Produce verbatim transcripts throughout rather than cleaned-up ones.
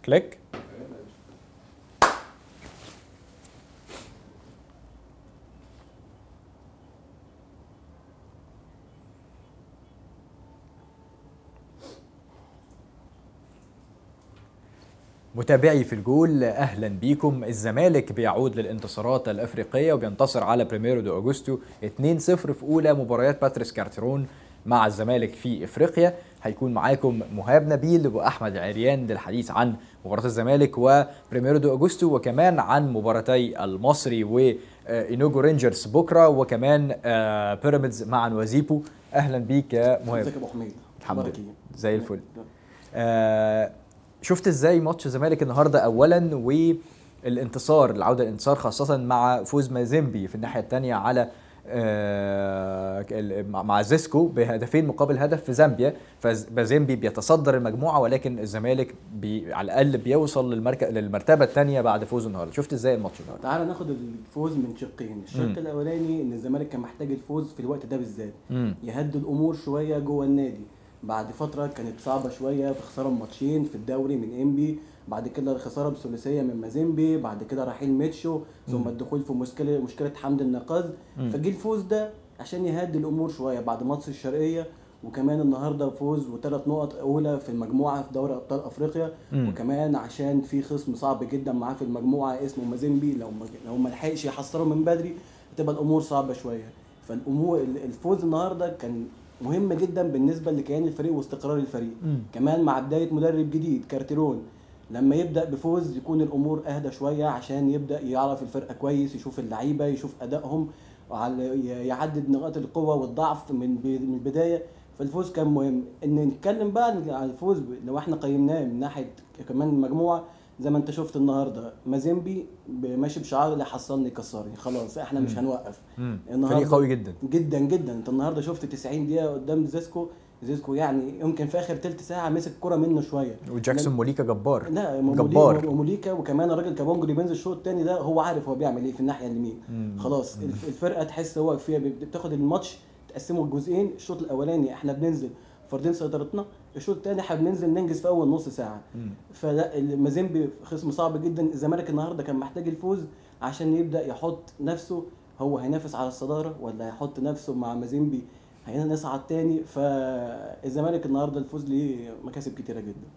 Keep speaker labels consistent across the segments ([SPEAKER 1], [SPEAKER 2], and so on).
[SPEAKER 1] كليك. متابعي في الجول، اهلا بيكم. الزمالك بيعود للانتصارات الافريقيه وبينتصر على بريميرو دو اوجستو اتنين صفر في اولى مباريات باتريس كارتيرون مع الزمالك في افريقيا. هيكون معاكم مهاب نبيل واحمد عريان للحديث عن مباراه الزمالك وبريميرو دو اوجستو، وكمان عن مباراتي المصري وإينوجو رينجرز بكره، وكمان بيراميدز مع نوازيبو. اهلا بيك يا مهاب.
[SPEAKER 2] ازيك يا ابو حميد؟
[SPEAKER 1] الحمد لله زي الفل. آه شفت ازاي ماتش الزمالك النهارده اولا، والانتصار العوده الانتصار خاصه مع فوز مازيمبي في الناحيه الثانيه على آه مع زيسكو بهدفين مقابل هدف في زامبيا. فمازيمبي بيتصدر المجموعه، ولكن الزمالك بي على الاقل بيوصل للمركز للمرتبه الثانيه بعد فوزه النهارده. شفت ازاي الماتش النهارده؟
[SPEAKER 2] تعال ناخد الفوز من شقين. الشق الاولاني ان الزمالك كان محتاج الفوز في الوقت ده بالذات، يهدي الامور شويه جوه النادي بعد فتره كانت صعبه شويه في خساره ماتشين في الدوري من انبي، بعد كده الخساره بثلاثيه من مازيمبي، بعد كده رحيل ميتشو، ثم الدخول في مشكله مشكله حمد النقاز. فجي الفوز ده عشان يهدي الامور شويه بعد ماتش الشرقيه، وكمان النهارده فوز وثلاث نقط اولى في المجموعه في دوري ابطال افريقيا، مم. وكمان عشان في خصم صعب جدا معاه في المجموعه اسمه مازيمبي، لو ما لو ما لحقش يحصره من بدري هتبقى الامور صعبه شويه. فالامور الفوز النهارده كان مهم جدا بالنسبه لكيان الفريق واستقرار الفريق، مم. كمان مع بدايه مدرب جديد كارتيرون، لما يبدا بفوز يكون الامور اهدى شويه عشان يبدا يعرف الفرقه كويس، يشوف اللعيبه، يشوف ادائهم، يعدد نقاط القوه والضعف من من البدايه. فالفوز كان مهم. ان نتكلم بقى عن الفوز لو احنا قيمناه من ناحيه كمان المجموعه، زي ما انت شفت النهارده مازيمبي ماشي بشعار اللي حصلني كسرني، خلاص احنا مش هنوقف.
[SPEAKER 1] فريق قوي جدا
[SPEAKER 2] جدا جدا. انت النهارده شفت تسعين دقيقه قدام زيسكو، زيسكو يعني يمكن في اخر ثلث ساعه مسك الكره منه شويه،
[SPEAKER 1] وجاكسون موليكا جبار.
[SPEAKER 2] لا جبار وموليكا، وكمان الراجل كابونجو اللي بينزل الشوط الثاني ده هو عارف هو بيعمل ايه في الناحيه اليمين. خلاص مم. الفرقه تحس هو فيها بتاخد الماتش تقسمه لجزئين. الشوط الاولاني احنا بننزل فاردين سيطرتنا، الشوط الثاني احنا بننزل ننجز في اول نص ساعه. فلا مازيمبي خصم صعب جدا. الزمالك النهارده كان محتاج الفوز عشان يبدا يحط نفسه، هو هينافس على الصداره ولا هيحط نفسه مع مازيمبي هنصعد تاني. فالزمالك النهارده الفوز ليه مكاسب كتيره جدا.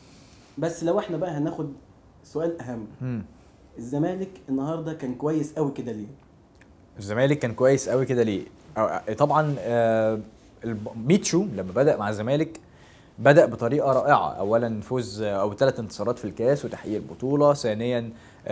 [SPEAKER 2] بس لو احنا بقى هناخد سؤال اهم، مم. الزمالك النهارده كان كويس قوي كده ليه؟
[SPEAKER 1] الزمالك كان كويس قوي كده ليه؟ طبعا آه ميتشو لما بدأ مع الزمالك بدأ بطريقة رائعة. أولا فوز أو ثلاث انتصارات في الكاس وتحقيق البطولة، ثانيا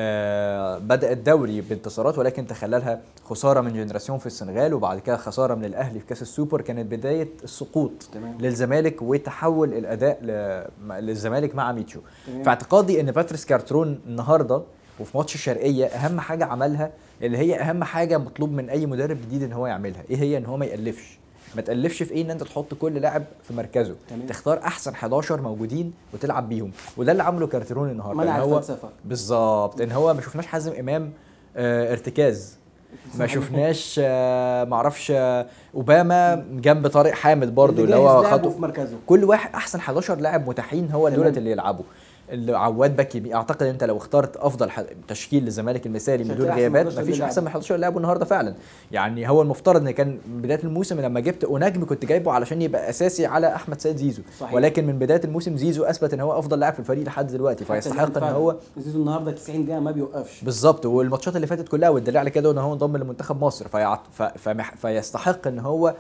[SPEAKER 1] آه بدأ الدوري بانتصارات ولكن تخللها خسارة من جنراسيون في السنغال، وبعد كده خسارة من الأهلي في كاس السوبر. كانت بداية السقوط تمام. للزمالك وتحول الأداء للزمالك مع ميتشو. في اعتقادي أن باتريس كارتيرون النهاردة وفي ماتش الشرقية أهم حاجة عملها، اللي هي أهم حاجة مطلوب من أي مدرب جديد إن هو يعملها، إيه هي؟ إن هو ما يألفش. ما تألفش في ايه؟ ان انت تحط كل لاعب في مركزه، تمام. تختار احسن حداشر موجودين وتلعب بيهم، وده اللي عمله كارتيرون النهارده.
[SPEAKER 2] ما
[SPEAKER 1] هو بالظبط ان هو ما شفناش حازم امام آه ارتكاز، ما شفناش آه ما اعرفش آه اوباما جنب طارق حامد برضو اللي هو
[SPEAKER 2] خطه في مركزه.
[SPEAKER 1] كل واحد احسن حداشر لاعب متاحين هو دولت اللي يلعبوا. عواد باكي اعتقد انت لو اخترت افضل تشكيل للزمالك المثالي من دون غيابات مفيش احسن من حداشر لاعب النهارده فعلا. يعني هو المفترض ان كان بدايه الموسم لما جبت اوناجم كنت جايبه علشان يبقى اساسي على احمد سيد زيزو، صحيح. ولكن من بدايه الموسم زيزو اثبت ان هو افضل لاعب في الفريق لحد دلوقتي، فيستحق ان هو
[SPEAKER 2] زيزو النهارده تسعين دقيقه ما بيوقفش
[SPEAKER 1] بالظبط. والماتشات اللي فاتت كلها والدليل على كده ان هو انضم لمنتخب مصر، فيعط... ف... فمح... فيستحق ان هو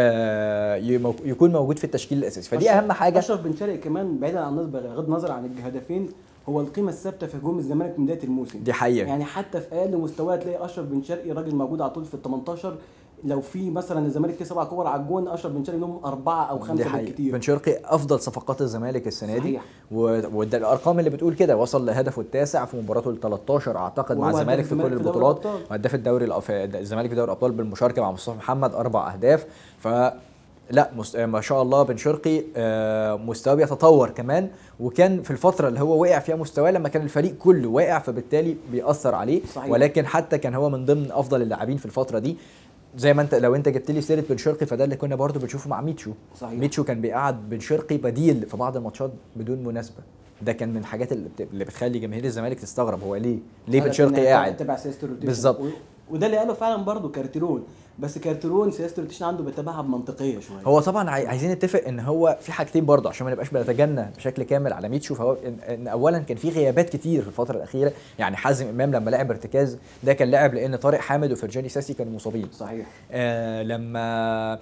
[SPEAKER 1] آه يكون موجود في التشكيل الاساسي. فدي اهم حاجه.
[SPEAKER 2] اشرف بن شرقي كمان بعيدا عن بغض النظر عن الهدفين هو القيمه الثابته في هجوم الزمالك من بدايه الموسم،
[SPEAKER 1] دي حقيقه.
[SPEAKER 2] يعني حتى في اقل مستوى تلاقي اشرف بن شرقي راجل موجود على طول في ال تمنتاشر. لو في مثلا الزمالك فيه سبع كور على الجون، اشرف بن شرقي لهم اربعه او خمسه بالكثير.
[SPEAKER 1] بن شرقي افضل صفقات الزمالك السنه دي، والارقام اللي بتقول كده. وصل لهدفه التاسع في مباراته ال تلتاشر اعتقد مع الزمالك في كل البطولات، وهداف الدوري الزمالك في دوري الابطال بالمشاركه مع مصطفى محمد اربع اهداف. ف لا مست... ما شاء الله بن شرقي مستواه بيتطور كمان، وكان في الفتره اللي هو وقع فيها مستواه لما كان الفريق كله واقع فبالتالي بيأثر عليه، صحيح. ولكن حتى كان هو من ضمن افضل اللاعبين في الفتره دي. زي ما انت لو انت جبت لي سيره بن شرقي فده اللي كنا برضو بنشوفه مع ميتشو، صحيح. ميتشو كان بيقعد بن شرقي بديل في بعض الماتشات بدون مناسبه، ده كان من الحاجات اللي, بت... اللي بتخلي جماهير الزمالك تستغرب هو ليه ليه بن شرقي قاعد
[SPEAKER 2] تبع سياسه الروتيشن
[SPEAKER 1] بالظبط.
[SPEAKER 2] وده اللي قاله فعلا برضو كارتيرون، بس كارتيرون سياسه الروتيشن عنده بيتبعها بمنطقيه شويه.
[SPEAKER 1] هو طبعا عايزين نتفق ان هو في حاجتين برضه عشان ما نبقاش بنتجنى بشكل كامل على ميتشو. فهو إن, ان اولا كان في غيابات كتير في الفتره الاخيره، يعني حازم امام لما لعب ارتكاز ده كان لعب لان طارق حامد وفرجاني ساسي كانوا مصابين.
[SPEAKER 2] صحيح.
[SPEAKER 1] آه لما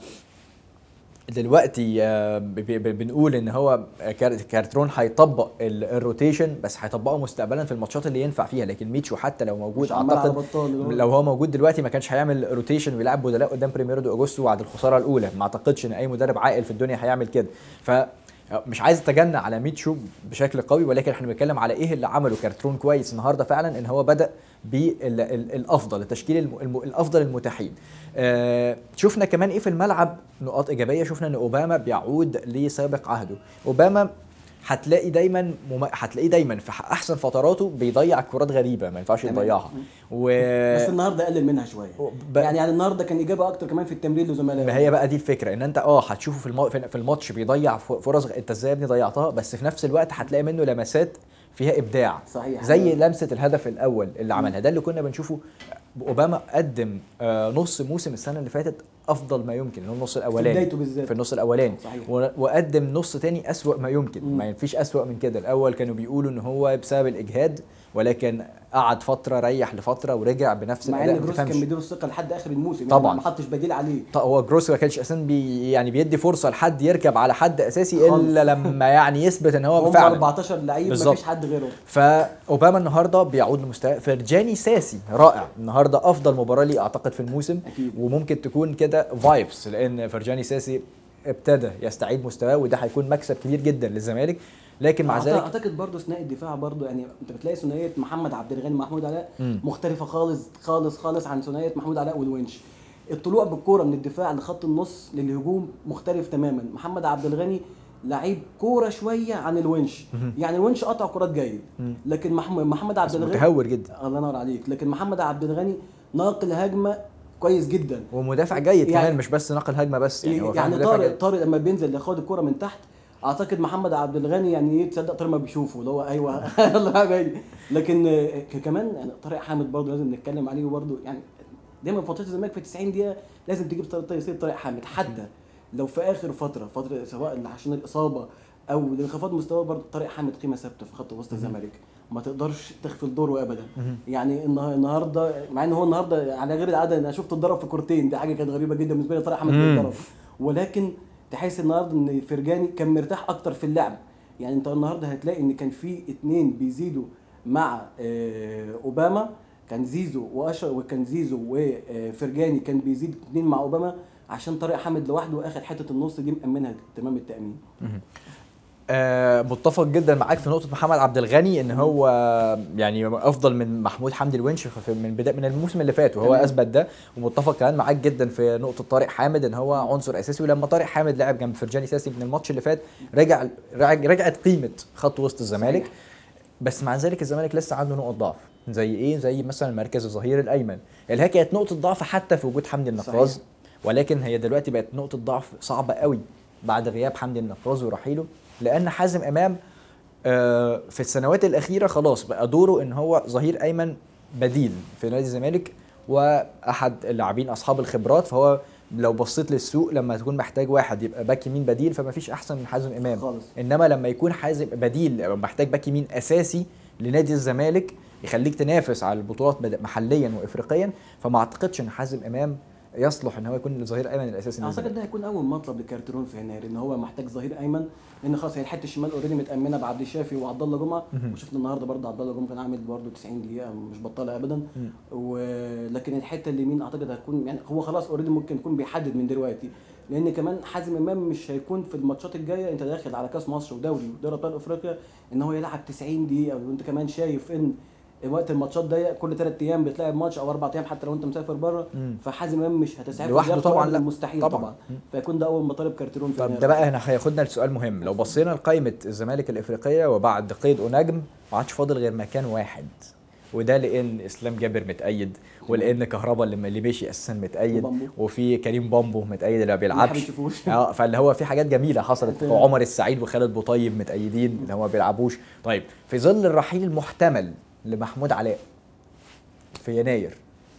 [SPEAKER 1] دلوقتي آه بنقول ان هو كارترون هيطبق الروتيشن بس هيطبقه مستقبلا في الماتشات اللي ينفع فيها، لكن ميتشو حتى لو موجود اعتقد لو هو موجود دلوقتي ما كانش هيعمل روتيشن ويلعب بدلاء قدام بريميرو دو اجوستو بعد الخساره الاولى. ما اعتقدش ان اي مدرب عاقل في الدنيا هيعمل كده. ف مش عايز اتجنى على ميتشو بشكل قوي، ولكن احنا بنتكلم على ايه اللي عمله كارترون كويس النهارده فعلا، ان هو بدا بالافضل التشكيل الافضل المتاحين. آه شفنا كمان ايه في الملعب نقاط ايجابيه. شفنا ان اوباما بيعود لسابق عهده. اوباما هتلاقي دايما مم... هتلاقيه دايما في احسن فتراته بيضيع كرات غريبه ما ينفعش يضيعها و...
[SPEAKER 2] بس النهارده قلل منها شويه ب... يعني يعني النهارده كان اجابه اكتر كمان في التمرير لزملائه.
[SPEAKER 1] ما هي بقى دي الفكره، ان انت اه هتشوفه في الم... في الماتش بيضيع فرص انت ازاي يا ابني ضيعتها، بس في نفس الوقت هتلاقي منه لمسات فيها ابداع.
[SPEAKER 2] صحيح.
[SPEAKER 1] زي لمسه الهدف الاول اللي عملها، ده اللي كنا بنشوفه. اوباما قدم آه نص موسم السنه اللي فاتت افضل ما يمكن، اللي هو النص الاولاني
[SPEAKER 2] في بدايته بالذات
[SPEAKER 1] في النص الاولاني.
[SPEAKER 2] صحيح.
[SPEAKER 1] وقدم نص تاني اسوأ ما يمكن. مم. ما فيش اسوأ من كده. الاول كانوا بيقولوا ان هو بسبب الاجهاد، ولكن قعد فتره ريح لفتره ورجع بنفس
[SPEAKER 2] الاداء. مع ان جروس كان بيديله الثقه لحد اخر الموسم
[SPEAKER 1] طبعا
[SPEAKER 2] يعني ما حطش بديل عليه.
[SPEAKER 1] طبعا هو جروس ما كانش اساسا بي يعني بيدي فرصه لحد يركب على حد اساسي الا لما يعني يثبت ان هو فعلا
[SPEAKER 2] أربعتاشر لعيب ما فيش حد غيره.
[SPEAKER 1] فاوباما النهارده بيعود لمستوى. فرجاني ساسي رائع النهارده، افضل مباراه ليه اعتقد في الموسم.
[SPEAKER 2] أكيد.
[SPEAKER 1] وممكن تكون كده فايبس، لان فرجاني ساسي ابتدى يستعيد مستواه، وده هيكون مكسب كبير جدا للزمالك. لكن مع ذلك
[SPEAKER 2] اعتقد برضه ثنائي الدفاع برضه، يعني انت بتلاقي ثنائيه محمد عبد الغني محمود علاء مختلفه خالص خالص خالص عن ثنائيه محمود علاء والونش. الطلوع بالكوره من الدفاع لخط النص للهجوم مختلف تماما. محمد عبد الغني لعيب كوره شويه عن الونش، يعني الونش قطع كرات جيد، لكن محمد عبد الغني
[SPEAKER 1] متهور جدا.
[SPEAKER 2] الله ينور عليك. لكن محمد عبد الغني ناقل هجمه كويس جدا
[SPEAKER 1] ومدافع جيد يعني كمان، مش بس ناقل هجمه بس يعني هو
[SPEAKER 2] يعني طارق طارق لما بينزل ياخد الكوره من تحت اعتقد محمد عبد الغني يعني يتصدق طارق ما بيشوفه اللي هو ايوه يلا جاي. لكن كمان يعني طارق حامد برضه لازم نتكلم عليه، وبرضه يعني دايما فتره الزمالك في تسعين دقيقه لازم تجيب طارق طارق حامد، حتى لو في اخر فتره فتره سواء عشان الاصابه او لانخفاض مستواه برضه طارق حامد قيمه ثابته في خط وسط الزمالك، ما تقدرش تغفل دوره ابدا. يعني النهارده مع ان هو النهارده على غير العاده انا شفت اتضرب في كورتين، دي حاجه كانت غريبه جدا بالنسبه لي طارق حامد بيتضرب، ولكن تحس النهارده ان فرجاني كان مرتاح اكتر في اللعب. يعني انت النهارده هتلاقي ان كان في اتنين بيزيدوا مع اوباما، كان زيزو واشرف، وكان زيزو وفرجاني كان بيزيد اتنين مع اوباما عشان طارق حامد لوحده اخد حته النص دي مأمنها تمام التأمين.
[SPEAKER 1] آه متفق جدا معاك في نقطه محمد عبد الغني ان هو يعني افضل من محمود حمدي الونش من بدايه من الموسم اللي فات، وهو اثبت ده. ومتفق كمان معاك جدا في نقطه طارق حامد ان هو عنصر اساسي. ولما طارق حامد لعب جنب فرجاني ساسي من الماتش اللي فات رجع رجعت قيمه خط وسط الزمالك. صحيح. بس مع ذلك الزمالك لسه عنده نقط ضعف، زي ايه؟ زي مثلا مركز الظهير الايمن اللي هي كانت نقطه ضعف حتى في وجود حمدي النقاز، ولكن هي دلوقتي بقت نقطه ضعف صعبه قوي بعد غياب حمدي النقاز ورحيله، لان حازم امام في السنوات الاخيره خلاص بقى دوره ان هو ظهير ايمن بديل في نادي الزمالك واحد اللاعبين اصحاب الخبرات. فهو لو بصيت للسوق لما تكون محتاج واحد يبقى باك يمين بديل فما فيش احسن من حازم امام خالص. انما لما يكون حازم بديل او محتاج باك يمين اساسي لنادي الزمالك يخليك تنافس على البطولات محليا وافريقيا، فما اعتقدش ان حازم امام يصلح ان هو يكون الظهير الايمن الاساسي.
[SPEAKER 2] اعتقد ده هيكون اول مطلب لكارترون في يناير، ان هو محتاج ظهير ايمن، لان خلاص هي الحته الشمال اوريدي متامنه بعبد الشافي وعبد الله جمعه، وشفنا النهارده برضه عبد الله جمعه كان عامل برضه تسعين دقيقه مش بطاله ابدا. ولكن الحته اليمين اعتقد هتكون يعني هو خلاص اوريدي ممكن يكون بيحدد من دلوقتي، لان كمان حازم امام مش هيكون في الماتشات الجايه، انت داخل على كاس مصر ودوري ودوري ابطال افريقيا ان هو يلعب تسعين دقيقه، وانت كمان شايف ان وقت الماتشات ضيق، كل ثلاث ايام بتلعب ماتش او اربع ايام حتى لو انت مسافر بره، فحازم امام مش هتسعف
[SPEAKER 1] لوحده طبعا، لا
[SPEAKER 2] مستحيل طبعا, طبعا. فيكون ده اول مطالب كارترون.
[SPEAKER 1] طب ده بقى هنا هياخدنا لسؤال مهم. لو بصينا لقائمه الزمالك الافريقيه وبعد قيد اوناجم ما عادش فاضل غير مكان واحد، وده لان اسلام جابر متأيد، ولان كهربا اللي اللي مشي اساسا متأيد،
[SPEAKER 2] وبامبو.
[SPEAKER 1] وفي كريم بامبو متأيد اللي ما
[SPEAKER 2] ما
[SPEAKER 1] بيلعبش.
[SPEAKER 2] بتشوفوش.
[SPEAKER 1] اه فاللي هو في حاجات جميله حصلت، وعمر السعيد وخالد بوطيب متأيدين اللي هو ما بيلعبوش. طيب في ظل الرحيل المحتمل لمحمود علاء في يناير،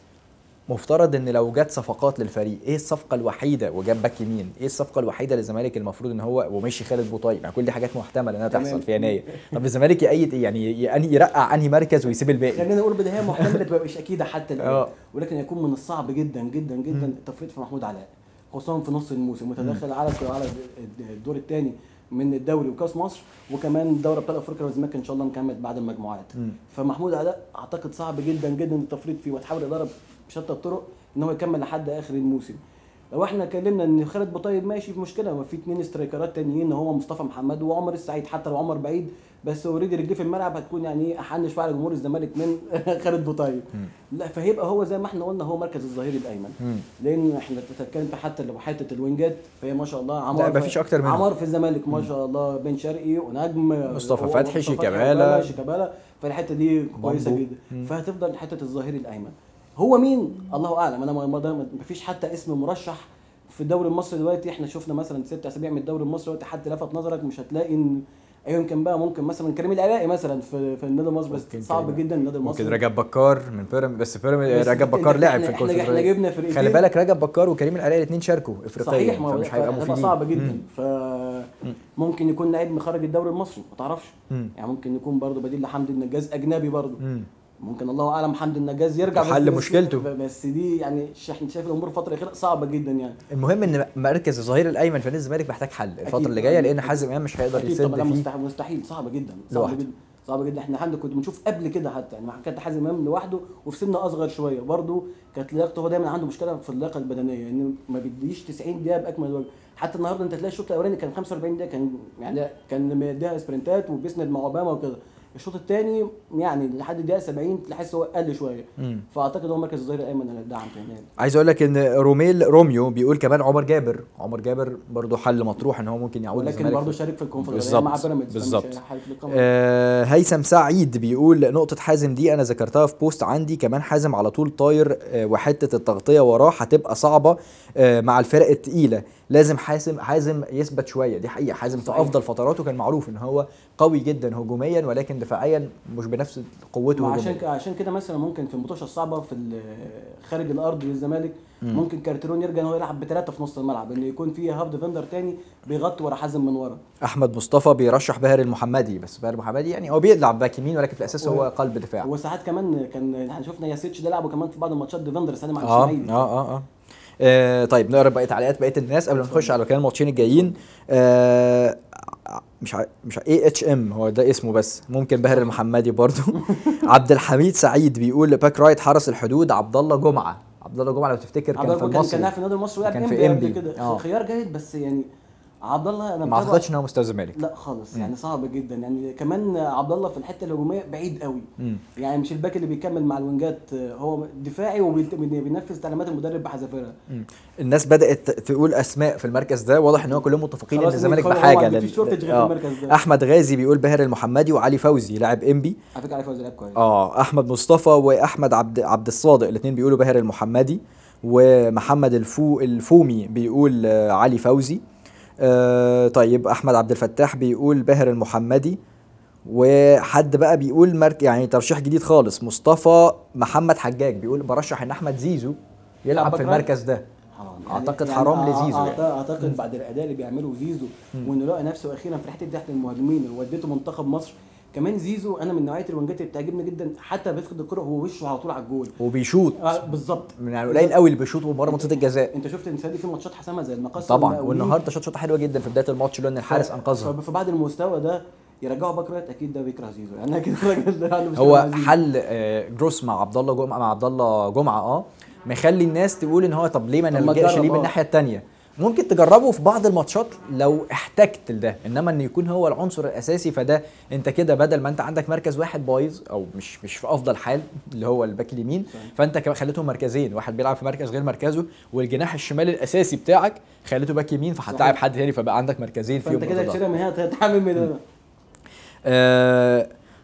[SPEAKER 1] مفترض ان لو جت صفقات للفريق، ايه الصفقه الوحيده وجاب باك يمين، ايه الصفقه الوحيده للزمالك المفروض ان هو ومشي خالد بوطيب، يعني كل دي حاجات محتمله انها تحصل في يناير. طب الزمالك يأيد ايه يعني، يعني يرقع انهي مركز ويسيب الباقي؟
[SPEAKER 2] خلينا نقول بدايه محتمله تبقى مش اكيده حتى الان،
[SPEAKER 1] اه.
[SPEAKER 2] ولكن يكون من الصعب جدا جدا جدا التفريط في محمود علاء، خصوصا في نص الموسم متدخل على على الدور الثاني من الدوري وكاس مصر، وكمان دوري ابطال افريقيا والزمالك ان شاء الله مكمل بعد المجموعات.
[SPEAKER 1] مم.
[SPEAKER 2] فمحمود علاء اعتقد صعب جدا جدا التفريط فيه، وتحاول الاداره بشتى الطرق ان هو يكمل لحد اخر الموسم. لو احنا اتكلمنا ان خالد بوطيب ماشي في مشكله، ما في اثنين سترايكرات تانيين هو مصطفى محمد وعمر السعيد، حتى لو عمر بعيد بس اوريدي رجليه في الملعب هتكون يعني ايه احن شويه على جمهور الزمالك من خالد بوطيب. لا فهيبقى هو زي ما احنا قلنا هو مركز الظهير الايمن.
[SPEAKER 1] مم.
[SPEAKER 2] لان احنا بنتكلم حتى لو حته الوينجات فهي ما شاء الله عمار،
[SPEAKER 1] لا مفيش اكتر منه.
[SPEAKER 2] عمار في الزمالك ما شاء الله، بن شرقي ونجم
[SPEAKER 1] مصطفى
[SPEAKER 2] و-
[SPEAKER 1] فتحي،
[SPEAKER 2] ومصطفى
[SPEAKER 1] شيكابالا.
[SPEAKER 2] شيكابالا، فالحته دي كويسه
[SPEAKER 1] بامبو.
[SPEAKER 2] جدا.
[SPEAKER 1] مم.
[SPEAKER 2] فهتفضل حته الظهير الايمن. هو مين الله اعلم، انا ما ما فيش حتى اسم مرشح في الدوري المصري دلوقتي. احنا شفنا مثلا ست اسابيع من الدوري المصري دلوقتي، حد لفت نظرك مش هتلاقي ان ايوه يمكن بقى ممكن مثلا كريم العراقي مثلا في في النادي المصري، بس صعب جدا النادي المصري.
[SPEAKER 1] ممكن رجب بكار من بيراميدز، بس بيراميدز رجب بكار
[SPEAKER 2] إحنا-
[SPEAKER 1] لعب في
[SPEAKER 2] إحنا- احنا احنا
[SPEAKER 1] الكونفدرالية.
[SPEAKER 2] جبنا فرقتين،
[SPEAKER 1] خلي بالك رجب بكار وكريم العراقي الاثنين شاركوا افريقيا،
[SPEAKER 2] صحيح، ما هو
[SPEAKER 1] فمش هيبقى مفيدين.
[SPEAKER 2] صعب جدا.
[SPEAKER 1] مم.
[SPEAKER 2] فممكن يكون لعيب مخرج الدوري المصري ما تعرفش.
[SPEAKER 1] مم.
[SPEAKER 2] يعني ممكن يكون برضه بديل لحمدي النجاز اجنبي برضه.
[SPEAKER 1] مم.
[SPEAKER 2] ممكن الله اعلم حمدي النجاز يرجع
[SPEAKER 1] وحل
[SPEAKER 2] بس-
[SPEAKER 1] مشكلته.
[SPEAKER 2] بس دي يعني ش- احنا شايف الامور الفتره الاخيره صعبه جدا يعني.
[SPEAKER 1] المهم ان مركز الظهير الايمن في نادي الزمالك محتاج حل الفتره
[SPEAKER 2] أكيد.
[SPEAKER 1] اللي جايه، لان حازم امام مش هيقدر
[SPEAKER 2] اكيد
[SPEAKER 1] يسد
[SPEAKER 2] طبعا،
[SPEAKER 1] فيه
[SPEAKER 2] مستحيل مستحيل صعبه جدا صعبه
[SPEAKER 1] لوحده.
[SPEAKER 2] جدا صعبه جدا. احنا عندنا كنت بنشوف قبل كده حتى يعني كانت حازم امام لوحده وفي سن اصغر شويه برضه كانت لياقته، هو دايما عنده مشكله في اللياقه البدنيه انه يعني ما بيديش تسعين دقيقه باكمل وجه. حتى النهارده انت تلاقي الشوط الاولاني كان خمسة وأربعين دقيقه، كان يعني كان مديها سبرنتات وبيسند مع اوباما وكده. الشوط الثاني يعني لحد الدقيقه سبعين تحس هو قل شويه.
[SPEAKER 1] مم.
[SPEAKER 2] فاعتقد هو مركز الظهير الايمن اللي هيدعم في النهايه.
[SPEAKER 1] عايز اقول لك ان روميل روميو بيقول كمان عمر جابر، عمر جابر برضه حل مطروح ان هو ممكن يعود
[SPEAKER 2] ولكن
[SPEAKER 1] الزمالك
[SPEAKER 2] برضه
[SPEAKER 1] في-
[SPEAKER 2] شارك في الكونفدراليه
[SPEAKER 1] بالظبط.
[SPEAKER 2] مع بيراميدز، فمش
[SPEAKER 1] بالظبط.
[SPEAKER 2] هيحارب في القمة.
[SPEAKER 1] آه هيثم سعيد بيقول نقطة حازم دي أنا ذكرتها في بوست عندي، كمان حازم على طول طاير، آه وحتة التغطية وراه هتبقى صعبة آه مع الفرق التقيلة، لازم حازم حازم يثبت شوية، دي حقيقة. حازم في
[SPEAKER 2] صحيح.
[SPEAKER 1] أفضل فتراته كان معروف إن هو قوي جدا هجوميا، ولكن دفاعيا مش بنفس قوته
[SPEAKER 2] ما عشان
[SPEAKER 1] هجوميا.
[SPEAKER 2] كده عشان كده مثلا ممكن في الماتشات الصعبه في خارج الارض للزمالك ممكن كارتيرون يرجع ان هو يلعب بثلاثه في نص الملعب، ان يكون في هاف ديفندر تاني بيغطي ورا حازم من ورا.
[SPEAKER 1] أحمد مصطفى بيرشح باهر المحمدي، بس باهر المحمدي يعني هو بيلعب باك يمين، ولكن في الأساس هو قلب دفاع.
[SPEAKER 2] وساعات كمان كان احنا شفنا ياسيتش ده لعبه كمان في بعض الماتشات ديفندر سالم على
[SPEAKER 1] اه
[SPEAKER 2] الشمال.
[SPEAKER 1] اه اه اه آه، طيب نقرا بقيه تعليقات بقيه الناس قبل ما نخش على كلام الماتشين الجايين. آه مش ع... مش اي اتش ام هو ده اسمه، بس ممكن باهر المحمدي برضو. عبد الحميد سعيد بيقول باك رايت حرس الحدود عبد الله جمعه. عبد الله جمعه لو تفتكر كان في المصري،
[SPEAKER 2] كان لاعب في النادي المصري ولعب
[SPEAKER 1] كان في
[SPEAKER 2] إنبي
[SPEAKER 1] إنبي.
[SPEAKER 2] قبل كده.
[SPEAKER 1] آه.
[SPEAKER 2] خيار جيد بس يعني عبد الله انا
[SPEAKER 1] ما اعتقدش ان هو مستوى الزمالك.
[SPEAKER 2] لا خالص يعني صعب جدا يعني. كمان عبد الله في الحته الهجوميه بعيد قوي.
[SPEAKER 1] مم.
[SPEAKER 2] يعني مش الباك اللي بيكمل مع الوينجات، هو دفاعي وبينفذ تعليمات المدرب بحذافيرها.
[SPEAKER 1] الناس بدات تقول اسماء في المركز ده، واضح ان هو كلهم متفقين ان
[SPEAKER 2] خلاص
[SPEAKER 1] الزمالك
[SPEAKER 2] خلاص
[SPEAKER 1] بحاجه
[SPEAKER 2] هو
[SPEAKER 1] لل...
[SPEAKER 2] مفيش شورتج غير
[SPEAKER 1] آه.
[SPEAKER 2] في المركز ده.
[SPEAKER 1] احمد غازي بيقول باهر المحمدي وعلي فوزي لاعب انبي.
[SPEAKER 2] على فكره علي فوزي لعب كويس.
[SPEAKER 1] اه احمد مصطفى واحمد عبد عبد الصادق الاثنين بيقولوا باهر المحمدي، ومحمد الفو الفومي بيقول آه علي فوزي. آه طيب احمد عبد الفتاح بيقول باهر المحمدي، وحد بقى بيقول مرك يعني ترشيح جديد خالص، مصطفى محمد حجاج بيقول برشح ان احمد زيزو يلعب في المركز ده.
[SPEAKER 2] حرام.
[SPEAKER 1] اعتقد
[SPEAKER 2] يعني
[SPEAKER 1] حرام
[SPEAKER 2] يعني
[SPEAKER 1] لزيزو
[SPEAKER 2] أعتقد,
[SPEAKER 1] يعني.
[SPEAKER 2] اعتقد بعد الاداء اللي بيعمله زيزو وانه لقى نفسه اخيرا في الحته تحت المهاجمين ووديته منتخب مصر. كمان زيزو انا من نوعيه الوينجات اللي بتعجبني جدا، حتى بيفقد الكره هو وشه على طول على الجول
[SPEAKER 1] وبيشوط
[SPEAKER 2] آه بالظبط.
[SPEAKER 1] يعني قليل قوي اللي بيشوط بره منطقه الجزاء.
[SPEAKER 2] انت شفت الانسان دي في ماتشات حسامه زي المقص
[SPEAKER 1] طبعا، والنهارده شاط شوطه حلوه جدا في بدايه الماتش لان الحارس انقذها.
[SPEAKER 2] فبعد المستوى ده يرجعوا باك رايت اكيد ده بيكره زيزو يعني اكيد الراجل ده عنده مشكله
[SPEAKER 1] هو
[SPEAKER 2] مع زيزو.
[SPEAKER 1] حل آه جروس مع عبد الله جمعه مع عبد الله جمعه اه مخلي الناس تقول ان هو طب ليه ما
[SPEAKER 2] طب ما
[SPEAKER 1] نلجاش
[SPEAKER 2] تجرب
[SPEAKER 1] ليه من
[SPEAKER 2] آه.
[SPEAKER 1] الناحيه الثانيه. ممكن تجربه في بعض الماتشات لو احتجت لده، انما ان يكون هو العنصر الاساسي فده انت كده بدل ما انت عندك مركز واحد بايظ او مش مش في افضل حال اللي هو الباك اليمين، فانت كمان خليتهم مركزين، واحد بيلعب في مركز غير مركزه، والجناح الشمال الاساسي بتاعك خليته باك يمين، فهتلاعب حد تاني فبقى عندك مركزين فيهم.
[SPEAKER 2] فانت كده تشيلها من هنا تتحمل من هنا.
[SPEAKER 1] آه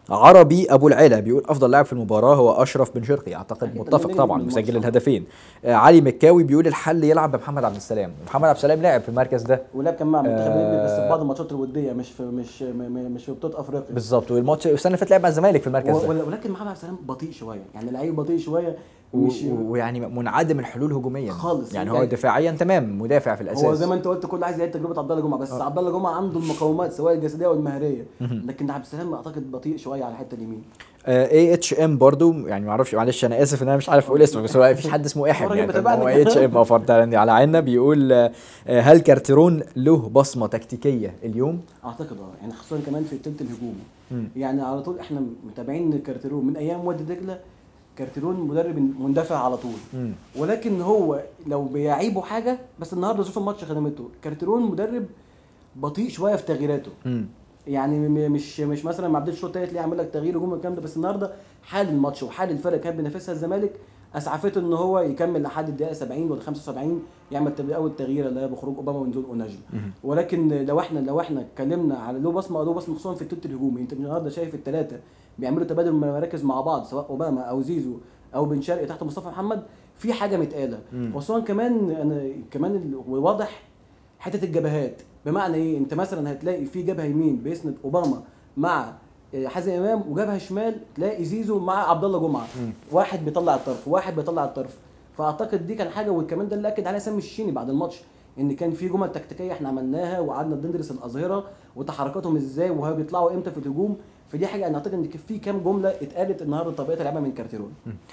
[SPEAKER 1] عربي ابو العلا بيقول افضل لاعب في المباراه هو اشرف بن شرقي، اعتقد
[SPEAKER 2] أكيد
[SPEAKER 1] متفق
[SPEAKER 2] طبعاً
[SPEAKER 1] طبعا،
[SPEAKER 2] نجم
[SPEAKER 1] مسجل
[SPEAKER 2] الماتش
[SPEAKER 1] الهدفين. آه علي مكاوي بيقول الحل يلعب بمحمد عبد السلام، محمد عبد السلام لاعب في المركز ده
[SPEAKER 2] ولعب كان مع منتخب
[SPEAKER 1] آه
[SPEAKER 2] ليبيا بس في بعض الماتشات الوديه، مش في مش م- م- مش في بطوله افريقيا
[SPEAKER 1] بالظبط، والماتش السنه اللي فاتت لعب مع الزمالك في المركز ده،
[SPEAKER 2] و- ولكن محمد عبد السلام بطيء شويه، يعني لعيب بطيء شويه
[SPEAKER 1] و-
[SPEAKER 2] مش
[SPEAKER 1] ويعني منعدم الحلول هجوميا
[SPEAKER 2] خالص.
[SPEAKER 1] يعني هو
[SPEAKER 2] يعني
[SPEAKER 1] دفاعيا تمام، مدافع في الاساس.
[SPEAKER 2] هو زي ما انت قلت كل عايز يعيد تجربه عبد الله جمعه، بس
[SPEAKER 1] آه.
[SPEAKER 2] عبد الله جمعه عنده المقومات سواء الجسديه والمهريه، لكن عبد السلام اعتقد بطيء شويه على الحته اليمين.
[SPEAKER 1] اي اتش ام برضو، يعني ما اعرفش، معلش انا اسف ان انا مش عارف اقول اسمه، بس هو مفيش حد اسمه احم
[SPEAKER 2] الراجل
[SPEAKER 1] يعني،
[SPEAKER 2] بتابعنا
[SPEAKER 1] هو
[SPEAKER 2] كده.
[SPEAKER 1] اتش ام فرد على عيننا. بيقول آه، هل كارتيرون له بصمه تكتيكيه اليوم؟
[SPEAKER 2] اعتقد اه، يعني خصوصا كمان في الثلث الهجومي.
[SPEAKER 1] مم.
[SPEAKER 2] يعني على طول احنا متابعين كارتيرون من ايام وادي دجله، كارتيرون مدرب مندفع على طول.
[SPEAKER 1] مم.
[SPEAKER 2] ولكن هو لو بيعيبه حاجه، بس النهارده شوف الماتش خدمته، كارتيرون مدرب بطيء شويه في تغييراته.
[SPEAKER 1] مم.
[SPEAKER 2] يعني م- مش مش مثلا ما عدتش الشوط الثالث ليه عامل لك تغيير هجومي والكلام ده، بس النهارده حال الماتش وحال الفرق كان بينافسها الزمالك اسعفته ان هو يكمل لحد الدقيقه سبعين ولا خمسة وسبعين، يعمل تب- اول تغيير اللي هي بخروج اوباما ونزول اوناجي. ولكن لو احنا لو احنا اتكلمنا على له بصمه له بصمه خصوصا في الثلث الهجومي، انت النهارده شايف الثلاثه بيعملوا تبادل مراكز مع بعض، سواء اوباما او زيزو او بن شرقي تحت مصطفى محمد، في حاجه متقاله. خصوصا كمان انا كمان ال- واضح حته الجبهات، بمعنى ايه؟ انت مثلا هتلاقي في جبهه يمين بيسند اوباما مع آه، حازم امام، وجبهه شمال تلاقي زيزو مع عبد الله جمعه، واحد بيطلع الطرف وواحد بيطلع الطرف. فاعتقد دي كان حاجه، وكمان ده اللي اكد عليها سامي الشيني بعد الماتش، ان كان في جمل تكتيكيه احنا عملناها وقعدنا بندرس الاظهره وتحركاتهم ازاي وهو بيطلعوا امتى في الهجوم. فدي حاجه انا اعتقد ان في كام جمله اتقالت النهارده طبيعه اللعبه من كارتيرون.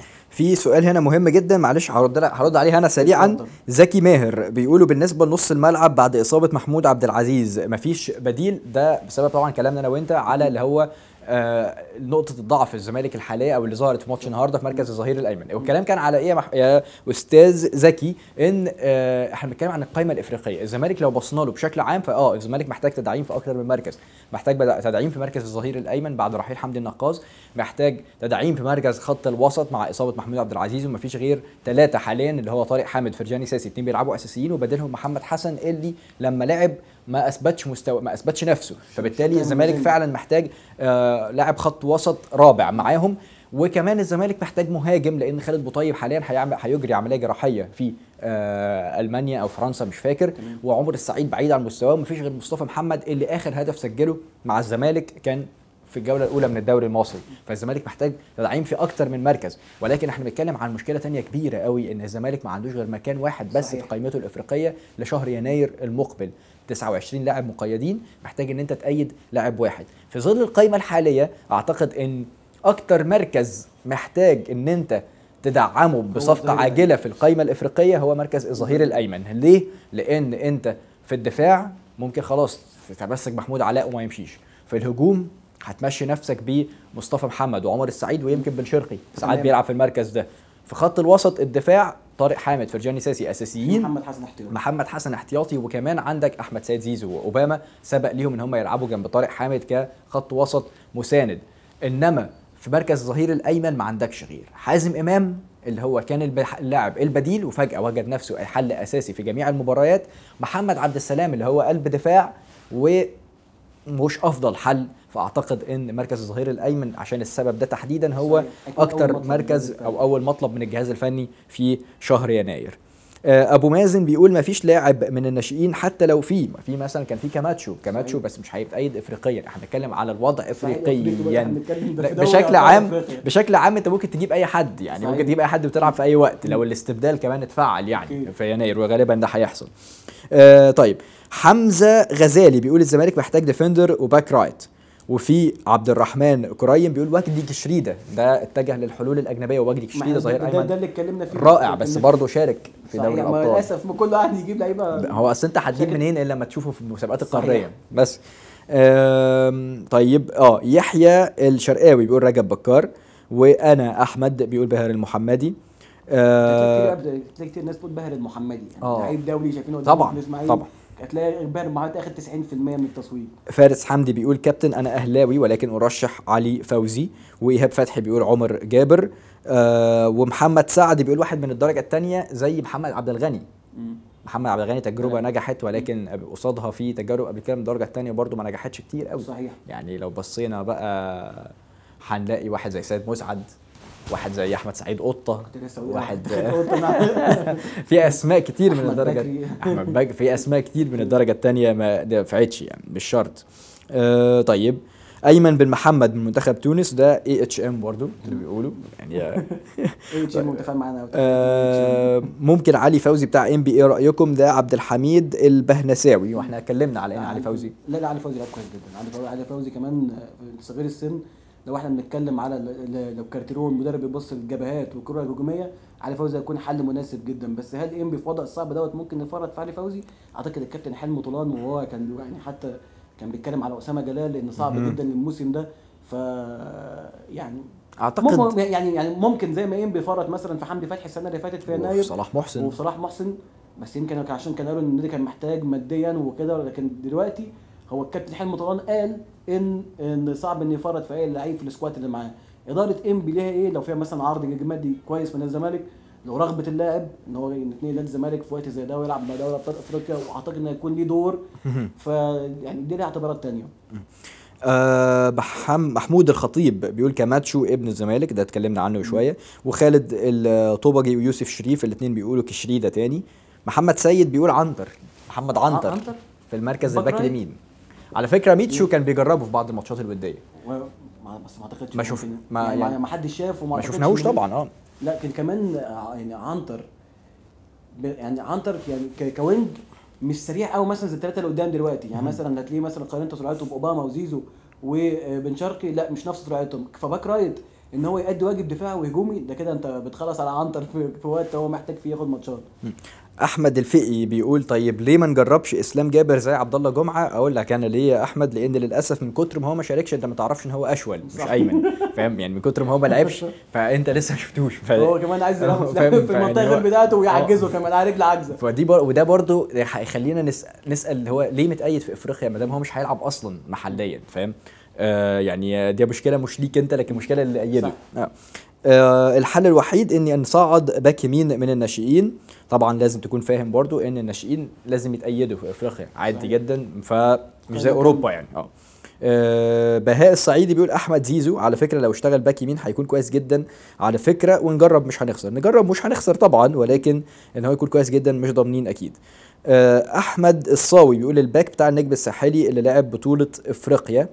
[SPEAKER 1] في سؤال هنا مهم جدا، معلش هرد هرد عليه انا سريعا.
[SPEAKER 2] اتفضل.
[SPEAKER 1] زكي ماهر بيقولوا بالنسبه لنص الملعب بعد اصابه محمود عبد العزيز مفيش بديل، ده بسبب طبعا كلامنا انا وانت على اللي هو آه نقطه الضعف في الزمالك الحاليه او اللي ظهرت في ماتش النهارده في مركز الظهير الايمن. والكلام كان على ايه يا, مح... يا استاذ زكي؟ ان آه احنا بنتكلم عن القائمه الافريقيه، الزمالك لو بصينا له بشكل عام فاه الزمالك محتاج تدعيم في اكثر من مركز، محتاج بدأ تدعيم في مركز الظهير الايمن بعد رحيل حمدي النقاز، محتاج تدعيم في مركز خط الوسط مع اصابه محمود عبد العزيز، ومفيش غير ثلاثه حاليا اللي هو طارق حامد فرجاني ساسي، اثنين بيلعبوا اساسيين وبدلهم محمد حسن اللي لما لعب ما اثبتش مستوى ما اثبتش نفسه، فبالتالي الزمالك فعلا محتاج آه لاعب خط وسط رابع معاهم. وكمان الزمالك محتاج مهاجم لان خالد بوطيب حاليا هيعمل هيجري عمليه جراحيه في آه المانيا او فرنسا مش فاكر، وعمر السعيد بعيد عن مستواه، ومفيش غير مصطفى محمد اللي اخر هدف سجله مع الزمالك كان في الجوله الاولى من الدوري المصري. فالزمالك محتاج تدعيم في اكتر من مركز، ولكن احنا بنتكلم عن مشكله تانية كبيره قوي، ان الزمالك ما عندوش غير مكان واحد بس صحيح. في قائمته الافريقيه لشهر يناير المقبل، تسعة وعشرين لاعب مقيدين، محتاج ان انت تأيد لاعب واحد. في ظل القائمه الحاليه اعتقد ان اكتر مركز محتاج ان انت تدعمه بصفقه عاجله في القائمه الافريقيه هو مركز الظهير الايمن. ليه؟ لان انت في الدفاع ممكن خلاص تمسك محمود علاء وما يمشيش، في الهجوم هتمشي نفسك بمصطفى محمد وعمر السعيد ويمكن بن شرقي ساعات بيلعب في المركز ده. في خط الوسط الدفاع طارق حامد فرجاني ساسي اساسيين،
[SPEAKER 2] محمد حسن احتياطي
[SPEAKER 1] محمد حسن احتياطي، وكمان عندك احمد سيد زيزو واوباما سبق ليهم ان هم يلعبوا جنب طارق حامد كخط وسط مساند. انما في مركز الظهير الايمن ما عندكش غير حازم امام اللي هو كان اللاعب البديل وفجاه وجد نفسه حل اساسي في جميع المباريات، محمد عبد السلام اللي هو قلب دفاع ومش افضل حل. فاعتقد ان مركز الظهير الايمن عشان السبب ده تحديدا هو اكتر مركز او اول مطلب من الجهاز الفني في شهر يناير. ابو مازن بيقول ما فيش لاعب من الناشئين حتى لو في في مثلا كان في كاماتشو كاماتشو بس مش هيتأيد افريقيا، احنا بنتكلم على الوضع افريقيا بشكل عام. بشكل عام انت ممكن تجيب اي حد يعني صحيح. ممكن تجيب اي حد بتلعب في اي وقت لو الاستبدال كمان اتفعل يعني في يناير، وغالبا ده هيحصل. آه طيب حمزه غزالي بيقول الزمالك محتاج ديفندر وباك رايت، وفي عبد الرحمن كريم بيقول وجدي كشريده ده اتجه للحلول الاجنبيه، وجدي كشريده ظهير ايمن
[SPEAKER 2] ده اللي اتكلمنا فيه
[SPEAKER 1] رائع بس برضه شارك في دوري الابطال
[SPEAKER 2] للاسف كله قاعد يجيب لعيبه.
[SPEAKER 1] هو اصل انت هتجيب منين الا لما تشوفه في المسابقات القاريه بس. طيب اه يحيى الشرقاوي بيقول رجب بكار، وانا احمد بيقول باهر المحمدي.
[SPEAKER 2] آه تلاقي كتير ناس بتقول باهر المحمدي يعني لعيب دولي شايفينه
[SPEAKER 1] طبعا طبعا
[SPEAKER 2] هتلاقي باهر المحمدي اخد تسعين في المية من التصويت.
[SPEAKER 1] فارس حمدي بيقول كابتن انا اهلاوي ولكن ارشح علي فوزي، وايهاب فتحي بيقول عمر جابر، آه ومحمد سعد بيقول واحد من الدرجه الثانيه زي محمد عبد الغني. مم. محمد عبد الغني تجربه لا. نجحت ولكن قصادها في تجارب قبل كده من الدرجه الثانيه برضو ما نجحتش كتير قوي
[SPEAKER 2] صحيح.
[SPEAKER 1] يعني لو بصينا بقى هنلاقي واحد زي سيد مسعد، واحد زي احمد سعيد قطه، واحد في اسماء كتير من الدرجه احمد بكري، في اسماء كتير من الدرجه الثانيه ما دفعتش يعني مش شرط. آه طيب ايمن بن محمد من منتخب تونس ده اي اتش ام برضه اللي بيقولوا يعني
[SPEAKER 2] اي اتش ام متفق معانا.
[SPEAKER 1] آه ممكن علي فوزي بتاع ام بي ايه رايكم؟ ده عبد الحميد البهنساوي، واحنا اتكلمنا على ان علي فوزي.
[SPEAKER 2] لا لا علي فوزي لعب كويس جدا. علي فوزي علي فوزي كمان صغير السن. لو احنا بنتكلم على لو كارتيرون مدرب بيبص للجبهات والكره الهجوميه، علي فوزي هيكون حل مناسب جدا. بس هل ام بي في وضع الصعب دوت ممكن نفرط في علي فوزي؟ اعتقد الكابتن حلمي طولان وهو كان يعني حتى كان بيتكلم على اسامه جلال ان صعب جدا الموسم ده. ف يعني
[SPEAKER 1] اعتقد
[SPEAKER 2] يعني يعني ممكن زي ما ام بيفرط مثلا في حمدي فتحي السنه اللي فاتت في يناير
[SPEAKER 1] وصلاح محسن
[SPEAKER 2] وصلاح محسن، بس يمكن عشان كان قالوا ان النادي كان محتاج ماديا وكده. لكن دلوقتي هو الكابتن حلمي طولان قال ان ان صعب ان يفرط في اي لعيب في السكواد اللي معاه. اداره انبي ليها ايه لو فيها مثلا عرض مادي كويس من الزمالك، لو رغبه اللاعب ان هو يتنقل للزمالك في وقت زي ده ويلعب مع دوري ابطال افريقيا، واعتقد انه هيكون ليه دور. فيعني دي ليها اعتبارات ثانيه.
[SPEAKER 1] أه محمود الخطيب بيقول كاماتشو ابن الزمالك، ده اتكلمنا عنه شويه. وخالد الطوبجي ويوسف شريف الاثنين بيقولوا كشريده تاني. محمد سيد بيقول عنتر، محمد عنتر, عنتر في المركز الباك اليمين. على فكره ميتشو كان بيجربه في بعض الماتشات الوديه
[SPEAKER 2] بس ما اعتقدش
[SPEAKER 1] ما شوف
[SPEAKER 2] ما يعني, يعني ما حدش شافه وما
[SPEAKER 1] ما شفناهوش طبعا. اه
[SPEAKER 2] لكن كمان يعني عنتر يعني عنتر يعني كوينج مش سريع قوي مثلا زي الثلاثه اللي قدام دلوقتي. يعني مثلا هتلاقيه مثلا قارنت سرعته باوباما وزيزو وبن شرقي، لا مش نفس سرعتهم. فباك رايت ان هو يؤدي واجب دفاعي وهجومي، ده كده انت بتخلص على عنتر في, في وقت هو محتاج فيه ياخد ماتشات.
[SPEAKER 1] احمد الفقي بيقول طيب ليه ما نجربش اسلام جابر زي عبد الله جمعه؟ اقول لك انا ليه يا احمد، لان للاسف من كتر ما هو ما شاركش انت ما تعرفش ان هو اشول مش ايمن، فاهم يعني من كتر ما هو ما لعبش فانت لسه ما شفتوش. ف...
[SPEAKER 2] هو كمان عايز يلعب في المنطقه غير بتاعته ويعجزه كمان على رجل عاجزه.
[SPEAKER 1] فدي بر... وده برده هيخلينا نسال نسال هو ليه متأيد في افريقيا ما دام هو مش هيلعب اصلا محليا، فاهم؟ آه يعني دي مشكله مش ليك انت لكن مشكله اللي ايده. آه. آه الحل الوحيد اني نصعد باك يمين من الناشئين. طبعا لازم تكون فاهم برضو ان الناشئين لازم يتأيدوا في افريقيا عادي صحيح. جدا، فمش زي اوروبا يعني. اه أه بهاء الصعيدي بيقول احمد زيزو على فكره لو اشتغل باك يمين هيكون كويس جدا على فكره، ونجرب مش هنخسر، نجرب مش هنخسر طبعا، ولكن ان هو يكون كويس جدا مش ضامنين اكيد. أه احمد الصاوي بيقول الباك بتاع النجم الساحلي اللي لعب بطوله افريقيا.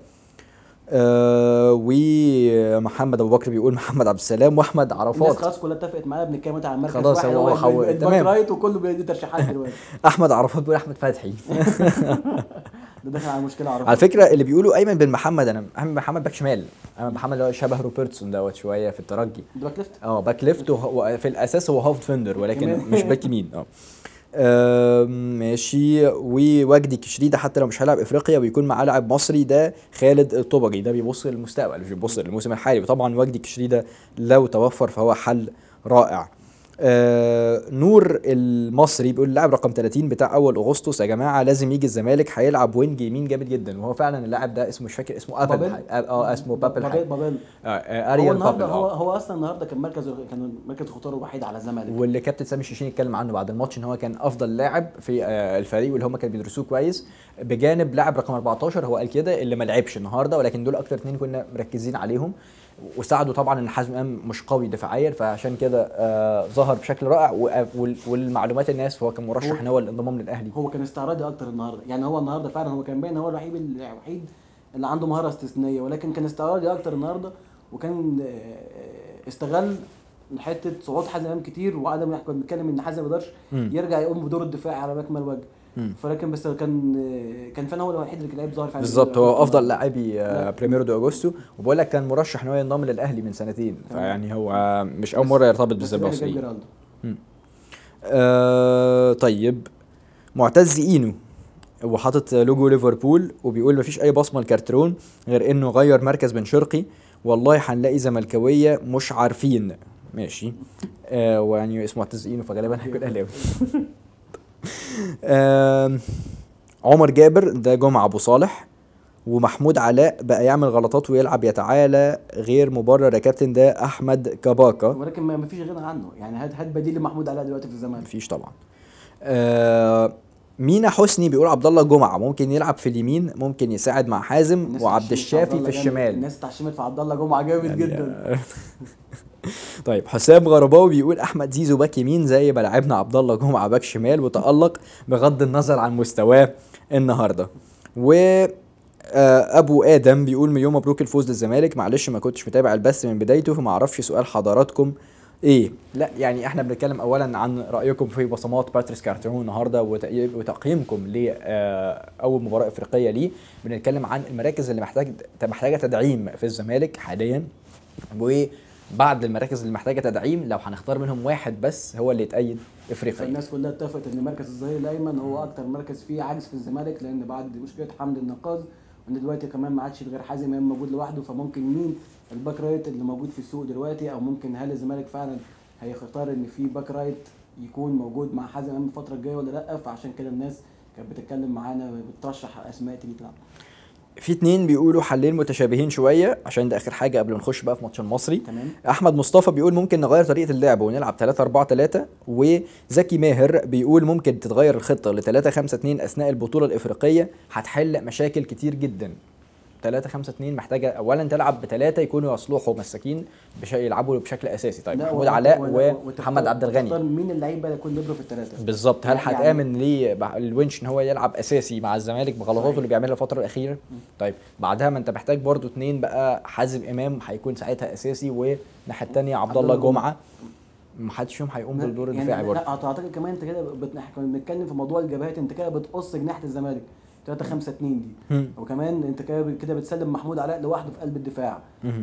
[SPEAKER 1] آه ومحمد ابو بكر بيقول محمد عبد السلام واحمد عرفات.
[SPEAKER 2] الناس خلاص كلها اتفقت معايا بنتكلم على المركز
[SPEAKER 1] خلاص
[SPEAKER 2] واحد،
[SPEAKER 1] هو هو
[SPEAKER 2] الباك رايت وكله بيدي ترشيحات دلوقتي.
[SPEAKER 1] احمد عرفات بيقول احمد فتحي.
[SPEAKER 2] ده داخل على مشكله عرفات.
[SPEAKER 1] على فكره اللي بيقولوا ايمن بن محمد، انا ايمن بن محمد باك شمال، ايمن بن محمد اللي هو شبه روبرتسون دوت شويه في الترجي.
[SPEAKER 2] ده باك ليفت.
[SPEAKER 1] اه باك ليفت، وفي الاساس هو هاف ديفندر ولكن مش باك يمين. اه آه ماشي. ووجدي كشريده حتى لو مش هيلعب افريقيا ويكون معاه لاعب مصري، ده خالد الطوبجي، ده بيبص للمستقبل مش بيبص للموسم الحالي. وطبعا وجدي كشريده لو توفر فهو حل رائع. آه نور المصري بيقول اللاعب رقم ثلاثين بتاع اول اغسطس يا جماعه لازم يجي الزمالك، هيلعب وينج يمين جامد جدا. وهو فعلا اللاعب ده اسمه مش فاكر اسمه ابل اه اسمه بابل
[SPEAKER 2] بابل بابل
[SPEAKER 1] اه اريال
[SPEAKER 2] هو النهارده
[SPEAKER 1] بابل.
[SPEAKER 2] هو هو اصلا النهارده كان مركز كان مركز خطوره الوحيد على الزمالك،
[SPEAKER 1] واللي كابتن سامي الشيشيني اتكلم عنه بعد الماتش ان هو كان افضل لاعب في آه الفريق واللي هم كانوا بيدرسوه كويس، بجانب لاعب رقم أربعتاشر هو قال كده اللي ما لعبش النهارده، ولكن دول اكتر اثنين كنا مركزين عليهم. وساعدوا طبعا ان حازم امام مش قوي دفاعيا، فعشان كده آه ظهر بشكل رائع. والمعلومات الناس فهو كان مرشح ان هو الانضمام للاهلي.
[SPEAKER 2] هو كان استعراضي اكتر النهارده، يعني هو النهارده فعلا هو كان باين هو الوحيد الوحيد اللي عنده مهاره استثنائيه، ولكن كان استعراضي اكتر النهارده، وكان آه استغل حته صعود حازم امام كتير، وعدم احنا بنتكلم ان حازم ما يقدرش يرجع يقوم بدور الدفاع على اكمل وجه. فلكن بس كان كان فعلا هو الوحيد اللي لعب ظاهر فعلا
[SPEAKER 1] بالظبط، هو افضل لاعبي بريميرو دو اغوستو، وبقول لك كان مرشح ان هو ينضم للاهلي من سنتين، فيعني هو مش اول مره يرتبط بالزمالك. آه طيب معتز اينو وحاطط لوجو ليفربول وبيقول مفيش اي بصمه لكارترون غير انه غير مركز بن شرقي، والله هنلاقي زملكاويه مش عارفين. ماشي. آه ويعني اسمه معتز اينو فغالبا هيكون اهلاوي. آه عمر جابر ده جمعة ابو صالح. ومحمود علاء بقى يعمل غلطات ويلعب يتعالى غير مبرر يا كابتن، ده احمد كباكا،
[SPEAKER 2] ولكن ما فيش غنى عنه. يعني هات هات بديل لمحمود علاء دلوقتي في الزمالك.
[SPEAKER 1] مفيش طبعا. آه مينا حسني بيقول عبد الله جمعه ممكن يلعب في اليمين، ممكن يساعد مع حازم وعبد الشافي في الشمال.
[SPEAKER 2] الناس اتعشمت في عبد الله جمعه جامد يعني جدا.
[SPEAKER 1] طيب حسام غرباوي بيقول احمد زيزو باك يمين زي ما لعبنا عبد الله جمعه باك شمال وتالق بغض النظر عن مستواه النهارده. و ابو ادم بيقول مليون مبروك الفوز للزمالك، معلش ما كنتش متابع البث من بدايته فما اعرفش سؤال حضراتكم ايه. لا يعني احنا بنتكلم اولا عن رايكم في بصمات باتريس كارتيرون النهارده وتقييمكم لاول مباراه افريقيه ليه. بنتكلم عن المراكز اللي محتاج محتاجه تدعيم في الزمالك حاليا، وبعد المراكز اللي محتاجه تدعيم لو هنختار منهم واحد بس هو اللي يتأيد افريقيا.
[SPEAKER 2] الناس كلها اتفقت ان مركز الظهير الايمن هو اكتر مركز فيه عجز في الزمالك، لان بعد مشكله حمد النقاز وان دلوقتي كمان ما عادش غير حازم امام موجود لوحده، فممكن مين الباك رايت اللي موجود في السوق دلوقتي، او ممكن هل الزمالك فعلا هيختار ان في باك رايت يكون موجود مع حازم امام الفتره الجايه ولا لا. فعشان كده الناس كانت بتتكلم معانا بترشح اسماء تيجي تلعب.
[SPEAKER 1] في اتنين بيقولوا حلين متشابهين شويه عشان ده اخر حاجه قبل ما نخش بقى في ماتش المصري.
[SPEAKER 2] تمام.
[SPEAKER 1] احمد مصطفى بيقول ممكن نغير طريقه اللعب ونلعب ثلاثة أربعة ثلاثة، وزكي ماهر بيقول ممكن تتغير الخطه ل ثلاثة خمسة اثنين اثناء البطوله الافريقيه هتحل مشاكل كتير جدا. ثلاثة خمسة اثنين محتاجه اولا تلعب بثلاثه يكونوا يصلحوا مساكين بشكل يلعبوا بشكل اساسي. طيب محمود علاء ومحمد عبد الغني،
[SPEAKER 2] مين اللعيبه اللي يكون ليبرو في الثلاثه
[SPEAKER 1] بالظبط؟ هل هتامن ليه الونش ان هو يلعب اساسي مع الزمالك بغلطاته اللي بيعملها الفتره الاخيره؟ طيب بعدها ما انت محتاج برضو اثنين بقى، حازم امام هيكون ساعتها اساسي والناحيه الثانيه عبد الله جمعه، ما حدش فيهم هيقوم بالدور الدفاعي
[SPEAKER 2] يعني
[SPEAKER 1] برضه.
[SPEAKER 2] لا اعتقد كمان انت كده كنا بنتكلم في موضوع الجبهات، انت كده بتقص جناحه الزمالك ثلاثة خمسة اثنين دي، وكمان انت كده كده بتسلم محمود علاء لوحده في قلب الدفاع.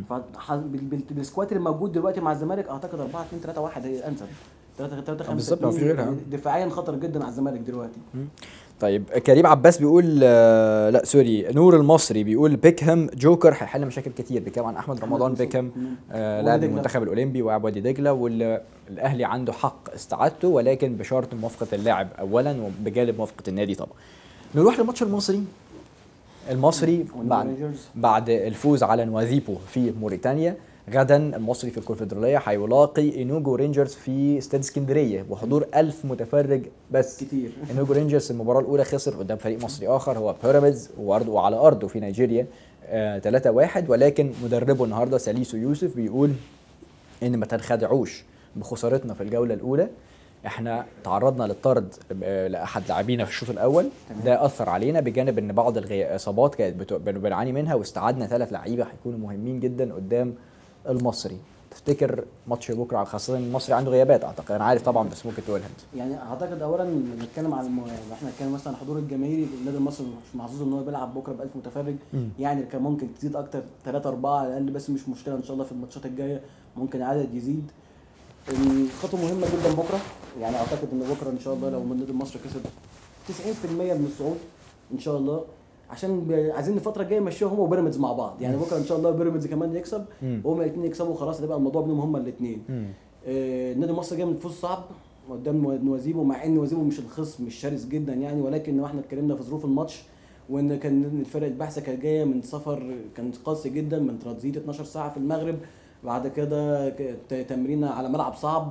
[SPEAKER 2] فالسكواد اللي موجود دلوقتي مع الزمالك اعتقد أربعة اثنين ثلاثة واحد هي الانسب. ثلاثة ثلاثة خمسة
[SPEAKER 1] بالظبط، ما فيش غيرها.
[SPEAKER 2] دفاعيا خطر جدا على الزمالك دلوقتي.
[SPEAKER 1] طيب كريم عباس بيقول آه لا سوري نور المصري بيقول بيكهام جوكر هيحل مشاكل كتير. بيتكلم عن احمد رمضان بيكهام آه لاعب المنتخب الاولمبي ولاعب وادي دجله، والاهلي عنده حق استعادته ولكن بشرط موافقه اللاعب اولا وبجانب موافقه النادي طبعا. نروح للماتش المصري. المصري بعد بعد الفوز على نواذيبو في موريتانيا، غدا المصري في الكونفدراليه هيلاقي انوجو رينجرز في استاد اسكندريه بحضور ألف متفرج بس
[SPEAKER 2] كتير.
[SPEAKER 1] انوجو رينجرز المباراه الاولى خسر قدام فريق مصري اخر هو بيراميدز وعلى ارضه في نيجيريا آه ثلاثة واحد، ولكن مدربه النهارده ساليسو يوسف بيقول ان ما تنخدعوش بخسارتنا في الجوله الاولى، احنا تعرضنا للطرد لاحد لاعبينا في الشوط الاول. تمام. ده اثر علينا بجانب ان بعض الاصابات كانت بنعاني منها، واستعدنا ثلاث لعيبه هيكونوا مهمين جدا قدام المصري. تفتكر ماتش بكره خاصه المصري عنده غيابات اعتقد، انا عارف طبعا بس ممكن تقولها انت.
[SPEAKER 2] يعني اعتقد اولا نتكلم على الم... يعني احنا نتكلم مثلا حضور الجماهيري، النادي المصري مش محظوظ ان هو بيلعب بكره ب ألف متفرج. م. يعني كان ممكن تزيد اكتر ثلاثة أربعة على الاقل، بس مش مشكله ان شاء الله في الماتشات الجايه ممكن العدد يزيد. الخطوه مهمه جدا بكره، يعني اعتقد ان بكره ان شاء الله لو النادي المصري كسب تسعين بالمية من الصعود ان شاء الله، عشان عايزين الفتره الجايه يمشيوا هم وبيراميدز مع بعض. يعني بكره ان شاء الله بيراميدز كمان يكسب وهم الاثنين يكسبوا خلاص، هتبقى الموضوع بينهم هم الاثنين. آه النادي المصري جاي من فوز صعب قدام نوازيبو، مع ان نوازيبو مش الخصم مش شرس جدا يعني، ولكن احنا اتكلمنا في ظروف الماتش وان كان الفرق البحثه كانت جايه من سفر كان قاسي جدا من ترانزيت اتناشر ساعه في المغرب، بعد كده تمرينه على ملعب صعب.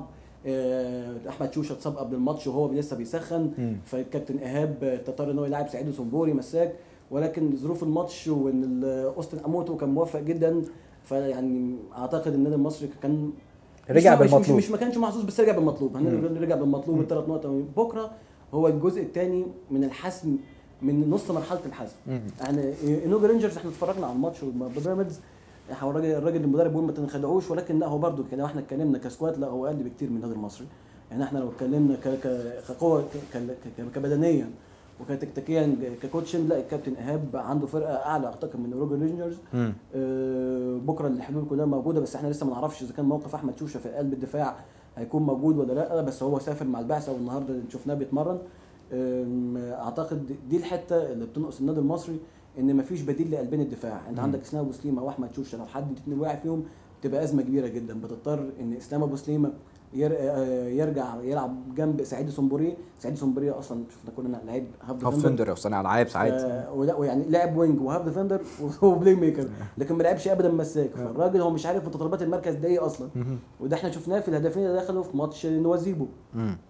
[SPEAKER 2] احمد شوشه اتصاب قبل الماتش وهو لسه بيسخن، فالكابتن ايهاب اضطر ان هو يلعب سعيد سمبوري مساك، ولكن ظروف الماتش وان اوستن اموتو كان موفق جدا، فيعني اعتقد النادي المصري كان
[SPEAKER 1] رجع
[SPEAKER 2] مش
[SPEAKER 1] بالمطلوب،
[SPEAKER 2] مش, مش ما كانش محظوظ بس رجع بالمطلوب. هنرجع بالمطلوب الثلاث نقط. بكره هو الجزء الثاني من الحسم، من نص مرحله الحسم. يعني انوجو رينجرز احنا اتفرجنا على الماتش بيراميدز، هو الراجل الراجل المدرب بيقول ما تنخدعوش، ولكن لا هو برده كده احنا اتكلمنا كسكواد لا هو اقل بكتير من النادي المصري. يعني احنا لو اتكلمنا كقوه كبدنيا وكتكتيكيا ككوتشن، لا الكابتن ايهاب عنده فرقه اعلى اعتقد من انوجو رينجرز. آه بكره الحلول كلها موجوده، بس احنا لسه ما نعرفش اذا كان موقف احمد شوشه في قلب الدفاع هيكون موجود ولا لا، بس هو سافر مع البعثه والنهارده شفناه بيتمرن. اعتقد دي الحته اللي بتنقص النادي المصري، ان مفيش بديل لقلبين الدفاع. انت عندك اسلام ابو سليمه واحمد شوشه، لو حد الاثنين واقع فيهم تبقى ازمه كبيره جدا، بتضطر ان اسلام ابو سليمه يرجع يلعب جنب سعيد سمبوري. سعيد سمبوري اصلا شفنا كلنا لعيب هاف
[SPEAKER 1] ديفندر او صانع العاب ساعات،
[SPEAKER 2] ويعني لاعب وينج وهاف ديفندر وبلاي ميكر، لكن ما لعبش ابدا مساك. فالراجل هو مش عارف متطلبات المركز ده ايه اصلا، وده احنا شفناه في الهدفين اللي دخلوا في ماتش نوازيبو.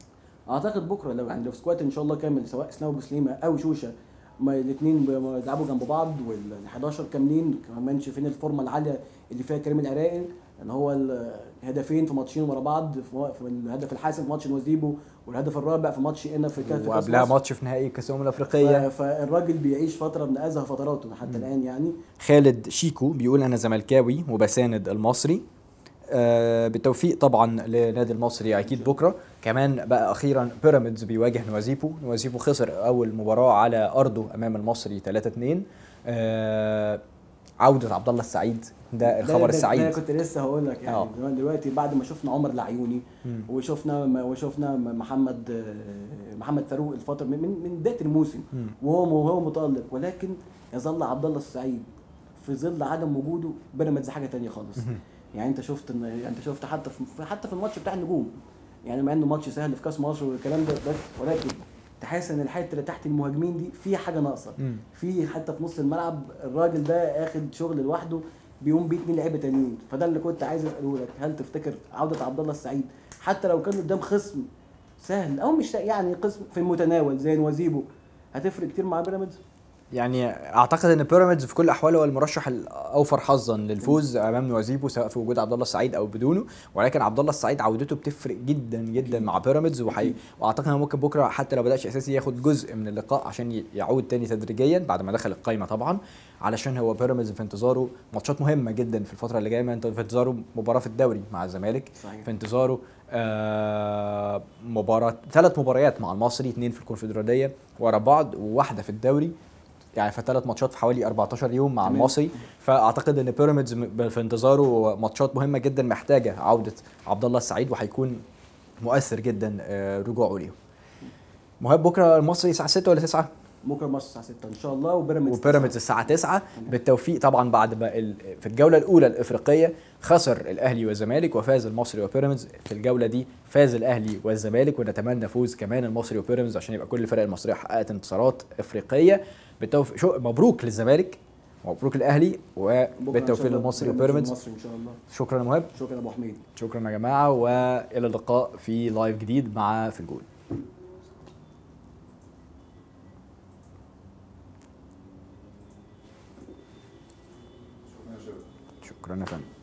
[SPEAKER 2] اعتقد بكره لو يعني لو سكواد ان شاء الله كامل سواء اسلام ابو سليمه او شوشه، ما الاثنين بيلعبوا جنب بعض وال حداشر كاملين، كمان شايفين الفورمه العاليه اللي فيها كريم العراقي اللي هو الهدفين في ماتشين ورا بعض، في الهدف الحاسم في ماتش نوزيبو والهدف الرابع في ماتش هنا في كاس،
[SPEAKER 1] وقبلها ماتش في نهائي كاس الامم الافريقيه.
[SPEAKER 2] فالراجل بيعيش فتره من ازهى فتراته حتى م. الان يعني.
[SPEAKER 1] خالد شيكو بيقول انا زملكاوي وبساند المصري. آه بالتوفيق طبعا لنادي المصري اكيد بكره. كمان بقى اخيرا بيراميدز بيواجه نوازيبو. نوازيبو خسر اول مباراه على ارضه امام المصري ثلاثة اثنين. آه عوده عبد الله السعيد ده الخبر
[SPEAKER 2] ده
[SPEAKER 1] السعيد.
[SPEAKER 2] ده كنت لسه هقول لك يعني أوه. دلوقتي بعد ما شفنا عمر العيوني وشفنا وشفنا محمد محمد فاروق الفتره من من بدايه الموسم وهو وهو متالق، ولكن يظل عبد الله السعيد في ظل عدم وجوده بيراميدز حاجه ثانيه خالص. يعني انت شفت ان انت شفت حتى في حتى في الماتش بتاع النجوم، يعني مع انه ماتش سهل في كاس مصر والكلام ده بس، ولكن تحس ان الحته اللي تحت المهاجمين دي في حاجه ناقصه، في حتى في نص الملعب الراجل ده اخد شغل لوحده بيقوم بيه اتنين لعيبه تانيين. فده اللي كنت عايز اساله لك، هل تفتكر عوده عبد الله السعيد حتى لو كان قدام خصم سهل او مش يعني خصم في المتناول زي نوازيبو هتفرق كتير مع بيراميدز؟
[SPEAKER 1] يعني اعتقد ان بيراميدز في كل احواله هو المرشح الاوفر حظا للفوز امام نوازيبو سواء في وجود عبد الله السعيد او بدونه، ولكن عبد الله السعيد عودته بتفرق جدا جدا مع بيراميدز، وحي... واعتقد انه ممكن بكره حتى لو بداش اساسي ياخد جزء من اللقاء عشان يعود تاني تدريجيا بعد ما دخل القايمه طبعا، علشان هو بيراميدز في انتظاره ماتشات مهمه جدا في الفتره اللي جايه. في انتظاره مباراه في الدوري مع الزمالك، في انتظاره آه مباراه ثلاث مباريات مع المصري، اثنين في الكونفدراليه ورا بعض وواحده في الدوري، يعني في ثلاث ماتشات في حوالي أربعتاشر يوم مع المصري. فاعتقد ان بيراميدز في انتظاره ماتشات مهمه جدا محتاجه عوده عبد الله السعيد، وهيكون مؤثر جدا رجوعه ليهم. مهم بكره المصري الساعه ستة ولا تسعة؟
[SPEAKER 2] بكره الماتش الساعه ستة ان شاء الله، وبيراميدز
[SPEAKER 1] وبيراميدز الساعه تسعة بالتوفيق طبعا. بعد ما في الجوله الاولى الافريقيه خسر الاهلي والزمالك وفاز المصري وبيراميدز، في الجوله دي فاز الاهلي والزمالك، ونتمنى فوز كمان المصري وبيراميدز عشان يبقى كل الفرق المصريه حققت انتصارات افريقيه. بالتوفيق شو مبروك للزمالك، مبروك الاهلي، وبالتوفيق للمصري وبيراميدز.
[SPEAKER 2] ان شاء الله.
[SPEAKER 1] شكرا يا مهاب.
[SPEAKER 2] شكرا يا ابو حميد.
[SPEAKER 1] شكرا يا جماعه، والى اللقاء في لايف جديد مع في الجول. شكرا يا فندم.